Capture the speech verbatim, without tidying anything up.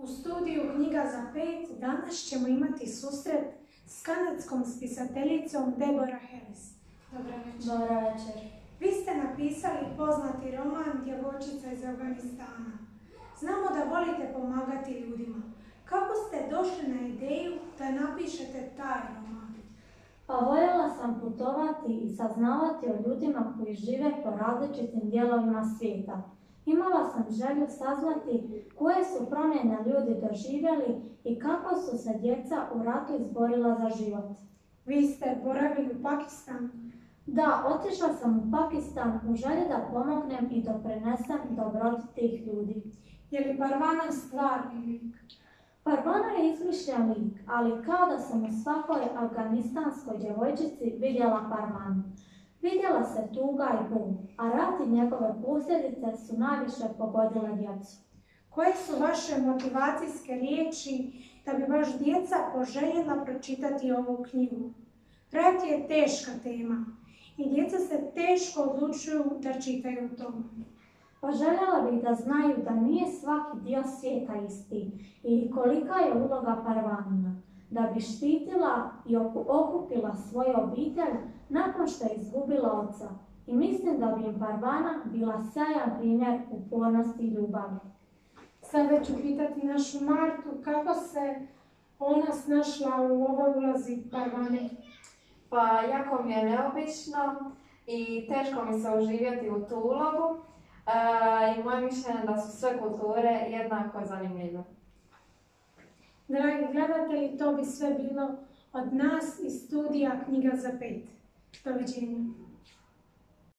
U studiju Knjiga za pet danas ćemo imati susret s kanadskom spisateljicom Deborah Harris. Dobar večer. Dobar večer. Vi ste napisali poznati roman Djevojčica iz Afganistana. Znamo da volite pomagati ljudima. Kako ste došli na ideju da napišete taj roman? Pa voljela sam putovati i saznavati o ljudima koji žive po različitim dijelovima svijeta. Imala sam želju saznati koje su promjene ljudi doživjeli i kako su se djeca u ratu izborila za život. Vi ste boravili u Pakistanu? Da, otišla sam u Pakistan u želji da pomognem i doprinesem dobroti tih ljudi. Je li Parvana stvarni lik? Parvana je izmišljen lik, ali kao da sam u svakoj afganistanskoj djevojčici vidjela Parvanu. Vidjela se tuga i bol, a rat i njegove posljedice su najviše pogodile djecu. Koje su vaše motivacijske riječi da bi vaš djeca poželjela pročitati ovu knjigu? Rat je teška tema i djeca se teško odlučuju da čitaju to. Pa željela bih da znaju da nije svaki dio svijeta isti i kolika je uloga Parvanina, da bi štitila i okupila svoju obitelj nakon što je izgubila oca. I mislim da bi im Parvana bila sjajan primjer upornosti i ljubavi. Sada ću pitati našu Martu kako se ona snašla u ovoj ulozi Parvane. Pa jako mi je neobično i teško mi se oživjeti u tu ulogu. E, I moje mišljenje da su sve kulture jednako zanimljive. Dragi gledatelji, to bi sve bilo od nas iz studija Knjiga za pet. Doviđenja.